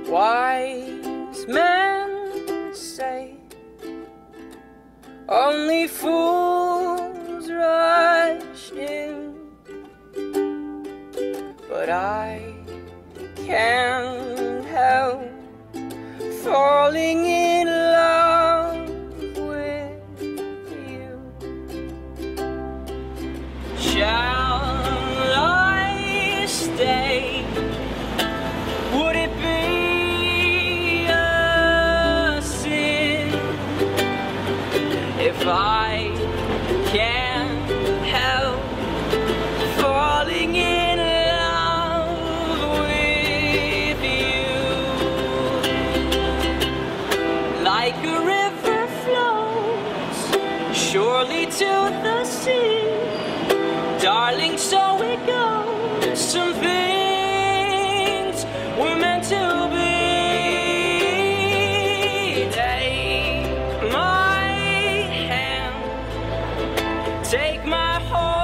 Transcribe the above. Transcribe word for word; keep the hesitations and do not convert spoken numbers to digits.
Wise men say only fools rush in, but I can't help falling in love with you. Shall I stay? Would it be a sin if I can't help falling in love with you? Like a river flows surely to the sea, darling, so it goes. Some things were meant to be. Take my hand, take my heart.